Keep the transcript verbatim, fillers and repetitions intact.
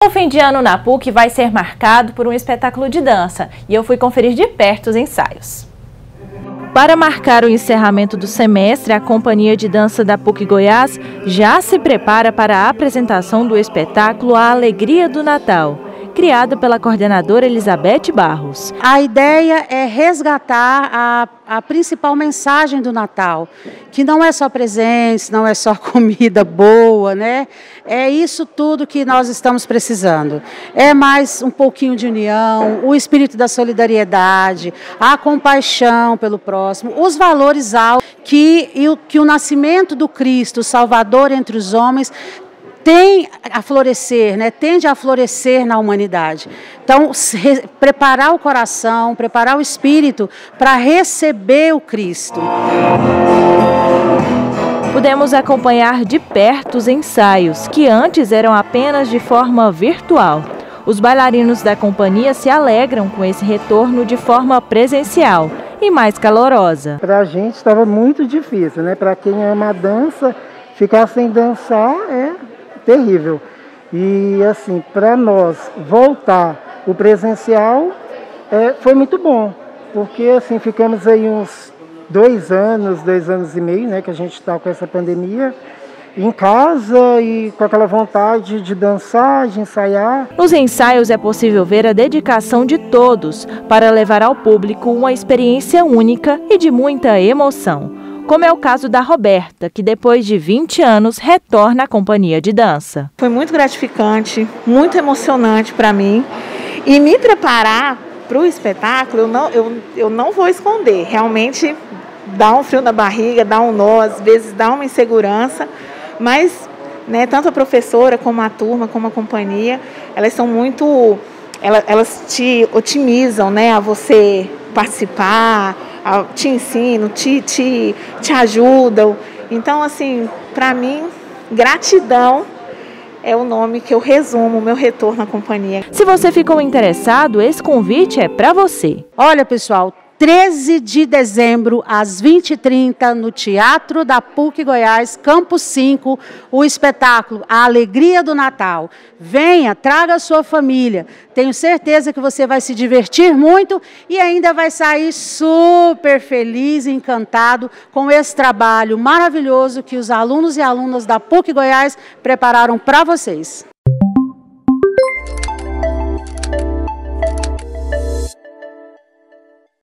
O fim de ano na P U C vai ser marcado por um espetáculo de dança e eu fui conferir de perto os ensaios. Para marcar o encerramento do semestre, a Companhia de Dança da P U C Goiás já se prepara para a apresentação do espetáculo A Alegria do Natal, criado pela coordenadora Elizabeth Barros. A ideia é resgatar a, a principal mensagem do Natal, que não é só presentes, não é só comida boa, né? É isso tudo que nós estamos precisando. É mais um pouquinho de união, o espírito da solidariedade, a compaixão pelo próximo, os valores altos que, que o nascimento do Cristo, o Salvador entre os homens, tem a florescer, né? Tende a florescer na humanidade. Então, re, preparar o coração, preparar o espírito para receber o Cristo. Pudemos acompanhar de perto os ensaios, que antes eram apenas de forma virtual. Os bailarinos da companhia se alegram com esse retorno de forma presencial e mais calorosa. Para a gente estava muito difícil, né? Para quem ama a dança, ficar sem dançar é terrível. E assim, para nós voltar o presencial é, foi muito bom, porque assim ficamos aí uns dois anos, dois anos e meio, né, que a gente está com essa pandemia, em casa e com aquela vontade de dançar, de ensaiar. Nos ensaios é possível ver a dedicação de todos para levar ao público uma experiência única e de muita emoção. Como é o caso da Roberta, que depois de vinte anos retorna à companhia de dança. Foi muito gratificante, muito emocionante para mim. E me preparar para o espetáculo, eu não, eu, eu não vou esconder. Realmente dá um frio na barriga, dá um nó, às vezes dá uma insegurança. Mas né, tanto a professora como a turma, como a companhia, elas são muito... Elas, elas te otimizam, né, a você participar, te ensinam, te, te, te ajudam. Então, assim, para mim, gratidão é o nome que eu resumo o meu retorno à companhia. Se você ficou interessado, esse convite é para você. Olha, pessoal, treze de dezembro, às vinte e trinta, no Teatro da P U C Goiás, Campo cinco, o espetáculo A Alegria do Natal. Venha, traga a sua família. Tenho certeza que você vai se divertir muito e ainda vai sair super feliz e encantado com esse trabalho maravilhoso que os alunos e alunas da P U C Goiás prepararam para vocês.